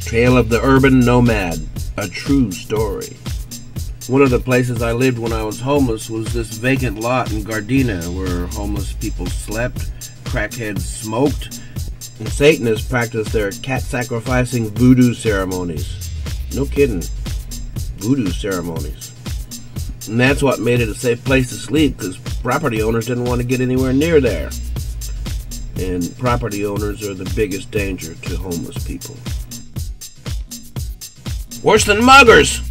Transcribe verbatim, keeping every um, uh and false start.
Tale of the Urban Nomad, a true story. One of the places I lived when I was homeless was this vacant lot in Gardena where homeless people slept, crackheads smoked, and Satanists practiced their cat-sacrificing voodoo ceremonies. No kidding. Voodoo ceremonies. And that's what made it a safe place to sleep, because property owners didn't want to get anywhere near there. And property owners are the biggest danger to homeless people. Worse than muggers!